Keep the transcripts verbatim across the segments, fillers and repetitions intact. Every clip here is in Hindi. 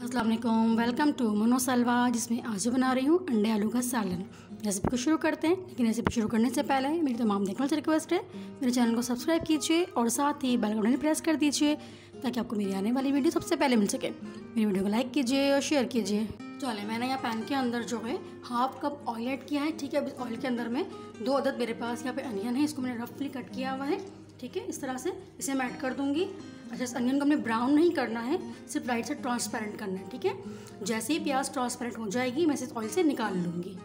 अस्सलाम वालेकुम, वेलकम टू मनो सलवा, जिसमें आज बना रही हूँ अंडे आलू का सालन। रेसिपी को शुरू करते हैं, लेकिन रेसिपी शुरू करने से पहले मेरी तमाम देखने से रिक्वेस्ट है मेरे चैनल को सब्सक्राइब कीजिए और साथ ही बेल आइकन प्रेस कर दीजिए ताकि आपको मेरी आने वाली वीडियो सबसे पहले मिल सके। मेरी वीडियो को लाइक कीजिए और शेयर कीजिए। चले, मैंने यहाँ पैन के अंदर जो है हाफ कप ऑयल ऐड किया है। ठीक है, अब इस ऑयल के अंदर में दो अदद मेरे पास यहाँ पे अनियन है, इसको मैंने रफली कट किया हुआ है। ठीक है, इस तरह से इसे मैं ऐड कर दूंगी। अच्छा, इस अनियन को हमने ब्राउन नहीं करना है, सिर्फ लाइट से ट्रांसपेरेंट करना है। ठीक है, जैसे ही प्याज ट्रांसपेरेंट हो जाएगी मैं इसे ऑयल से निकाल लूँगी।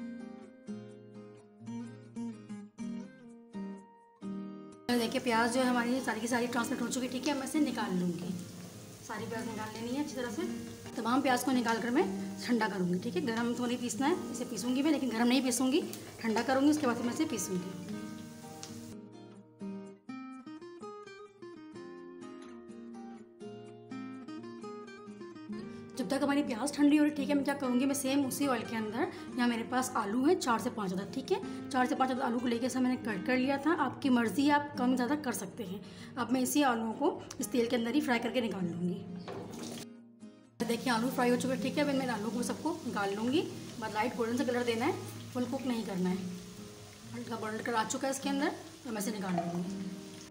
देखिए, प्याज जो है हमारी सारी की सारी ट्रांसपेरेंट हो चुकी है। ठीक है, मैं इसे निकाल लूँगी। सारी प्याज निकाल लेनी है अच्छी तरह से। तमाम प्याज को निकाल कर मैं ठंडा करूँगी। ठीक है, गर्म तो नहीं पीसना है, इसे पीसूँगी मैं, लेकिन गर्म नहीं पीसूँगी, ठंडा करूँगी, उसके बाद मैं इसे पीसूँगी। जब तक हमारी प्याज ठंडी हो रही, ठीक है, मैं क्या करूँगी, मैं सेम उसी ऑयल के अंदर, यहाँ मेरे पास आलू है चार से पाँच अदद। ठीक है, चार से पाँच अदद आलू को लेकर सब मैंने कट कर लिया था। आपकी मर्ज़ी, आप कम ज़्यादा कर सकते हैं। अब मैं इसी आलूओं को इस तेल के अंदर ही फ्राई करके निकाल लूँगी। देखिए, आलू फ्राई हो चुके हैं। ठीक है, मैं आलू को सबको निकाल लूँगी। बस लाइट गोल्डन से कलर देना है, फुल कुक नहीं करना है। हल्का गोल्डन कलर आ चुका है इसके अंदर, तो मैं इसे निकाल लूँगी।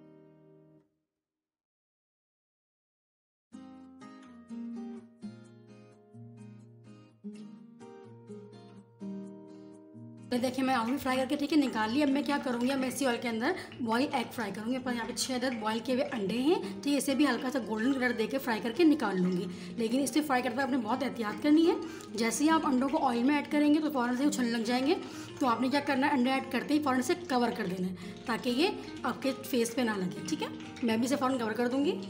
देखिए, मैं आलू फ्राई करके ठीक है निकाल ली। अब मैं क्या करूँगी, अब मैं इसी ऑयल के अंदर बॉयल एग फ्राई करूँगी। पर यहाँ पे छः अदद बॉयल किए हुए अंडे हैं। ठीक है, इसे भी हल्का सा गोल्डन कलर देके फ्राई करके निकाल लूँगी। लेकिन इसे फ्राई करते हुए आपने बहुत एहतियात करनी है। जैसे ही आप अंडों को ऑयल में ऐड करेंगे तो फ़ौरन से उछलने लग जाएंगे। तो आपने क्या करना है, अंडे ऐड करते ही फ़ौरन से कवर कर देना है ताकि ये आपके फेस पर ना लगे। ठीक है, मैं भी इसे फ़ौरन कवर कर दूँगी।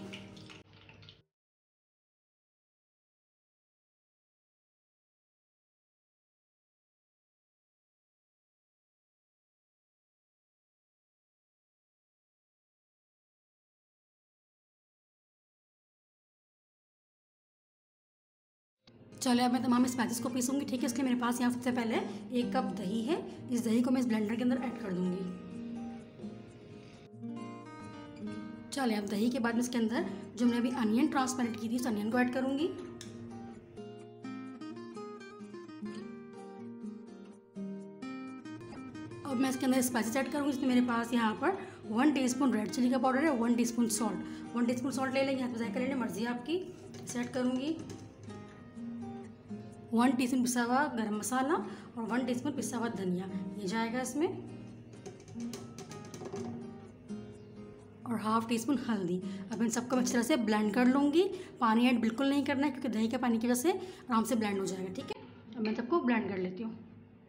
चलो, अब मैं तमाम स्पाइसेस को पीसूँगी। ठीक है, इसलिए मेरे पास यहाँ सबसे पहले एक कप दही है। इस दही को मैं इस ब्लेंडर के अंदर ऐड कर दूँगी। चलिए, अब दही के बाद में इसके अंदर जो मैंने अभी अनियन ट्रांसपेरेंट की थी, उस अनियन को ऐड करूँगी। अब मैं इसके अंदर स्पाइसेस ऐड करूँगी। इसमें मेरे पास यहाँ पर वन टीस्पून रेड चिली का पाउडर है, one teaspoon salt one teaspoon salt ले लेंगे, हाथ में जायका लेने, मर्जी है आपकी। इसे ऐड करूँगी। वन टीस्पून पिसा हुआ गरम मसाला और वन टीस्पून पिसा हुआ धनिया, ये जाएगा इसमें। और हाफ टी स्पून हल्दी। अब इन सबको मैं अच्छी तरह से ब्लेंड कर लूँगी। पानी ऐड बिल्कुल नहीं करना है, क्योंकि दही के पानी की वजह से आराम से ब्लेंड हो जाएगा। ठीक है, अब मैं सबको ब्लेंड कर लेती हूँ।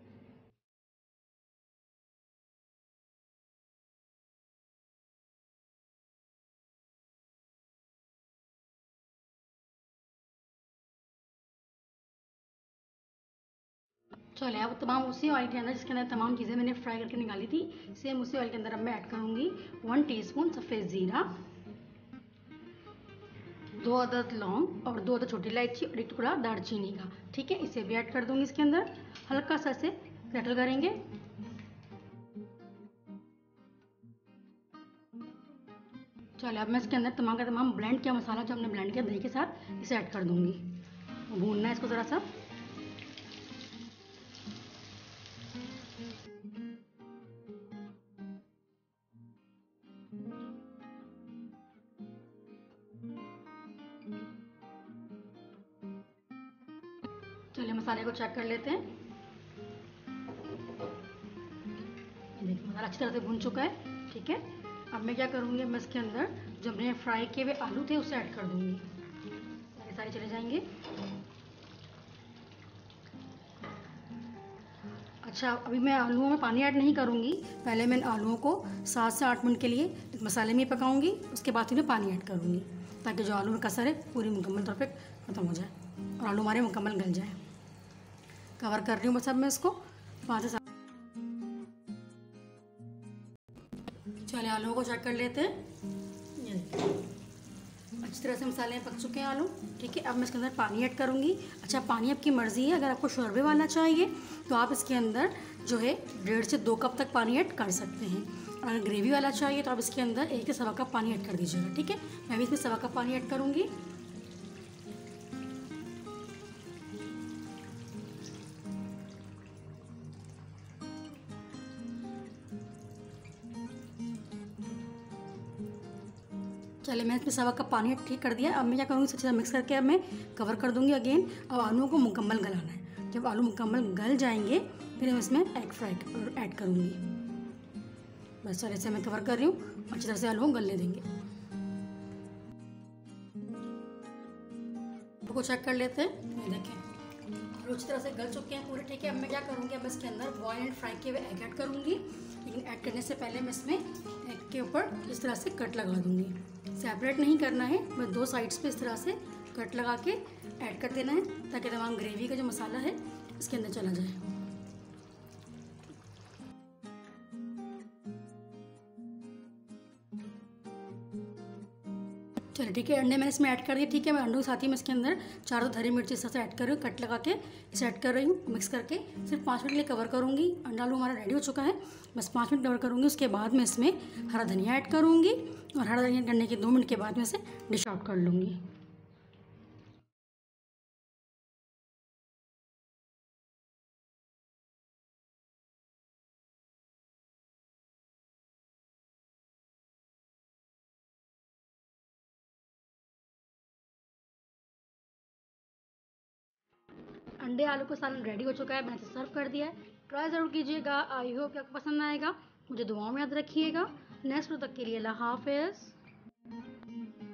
चले, अब तमाम उसी ऑयल के अंदर जिसके अंदर तमाम चीज़ें मैंने फ्राई करके निकाली थी, सेम उसी ऑयल के अंदर अब मैं ऐड करूँगी वन टीस्पून सफ़ेद ज़ीरा, दो अदद लौंग और दो अदद छोटी इलायची और एक टुकड़ा दालचीनी का। ठीक है, इसे भी ऐड कर दूँगी इसके अंदर। हल्का सा इसे क्रैकल करेंगे। चलो, अब मैं इसके अंदर तमाम का तमाम ब्लेंड किया मसाला जो हमने ब्लेंड किया दही के साथ, इसे ऐड कर दूँगी। भूनना है इसको ज़रा सा। चलिए, मसाले को चेक कर लेते हैं। देखिए, मसाला अच्छी तरह से भून चुका है। ठीक है, अब मैं क्या करूँगी, मैं इसके अंदर जो हमने फ्राई किए हुए आलू थे उसे ऐड कर दूँगी। सारे सारे चले जाएंगे। अच्छा, अभी मैं आलूओं में पानी ऐड नहीं करूँगी। पहले मैं आलूओं को सात से आठ मिनट के लिए मसाले में पकाऊँगी, उसके बाद फिर मैं पानी ऐड करूँगी ताकि जो आलू में कसर है पूरी मुकम्मल तौर पे ख़त्म हो जाए और आलू हमारे मुकम्मल गल जाए। कवर कर रही हूँ बस अब मैं इसको पाँच से सात। चलिए, आलूओं को चेक कर लेते हैं। अच्छी तरह से मसाले पक चुके हैं आलू। ठीक है, अब मैं इसके अंदर पानी ऐड करूँगी। अच्छा, पानी आपकी मर्ज़ी है, अगर आपको शोरबे वाला चाहिए तो आप इसके अंदर जो है डेढ़ से दो कप तक पानी ऐड कर सकते हैं। और अगर ग्रेवी वाला चाहिए तो आप इसके अंदर एक से सवा कप पानी ऐड कर दीजिएगा। ठीक है, मैं भी इसमें सवा कप पानी ऐड करूँगी। चलिए मैंने इसमें सवा कप पानी ठीक कर दिया। अब मैं क्या करूँगी, अच्छे से मिक्स करके अब मैं कवर कर दूँगी अगेन। अब आलूओं को मुकम्मल गलाना है। जब आलू मुकम्मल गल जाएंगे फिर मैं इसमें एग फ्राई ऐड करूँगी। बस सारे से मैं कवर कर रही हूँ, अच्छी तरह से आलू को गलने देंगे। आलू को चेक कर लेते हैं। ये देखें आलू अच्छी तरह से गल चुके हैं पूरे, ठीक है। अब मैं क्या करूँगी, अब इसके अंदर बॉयल एंड फ्राई किए हुए एग ऐड करूँगी। लेकिन ऐड करने से पहले मैं इसमें एग के ऊपर इस तरह से कट लगा दूँगी। सेपरेट नहीं करना है, बस दो साइड्स पे इस तरह से कट लगा के ऐड कर देना है ताकि तमाम ग्रेवी का जो मसाला है इसके अंदर चला जाए। चलिए ठीक है, अंडे मैंने इसमें ऐड कर दिए, ठीक है। मैं अंडों के साथ ही मैं इसके अंदर चार दो हरी मिर्ची इस तरह से ऐड कर रही हूँ, कट लगा के इसे ऐड कर रही हूँ। मिक्स करके सिर्फ पाँच मिनट के लिए कवर करूँगी। अंडा आलू हमारा रेडी हो चुका है, बस पाँच मिनट कवर करूँगी। उसके बाद मैं इसमें हरा धनिया ऐड करूँगी और हरा धनिया करने के दो मिनट के बाद में इसे डिश आउट कर लूँगी। अंडे आलू का सालन रेडी हो चुका है, मैंने इसे सर्व कर दिया है। ट्राई ज़रूर कीजिएगा, आई होप कि आपको पसंद आएगा। मुझे दुआओं में याद रखिएगा। नेक्स्ट तक के लिए अल्लाह हाफ़िज़।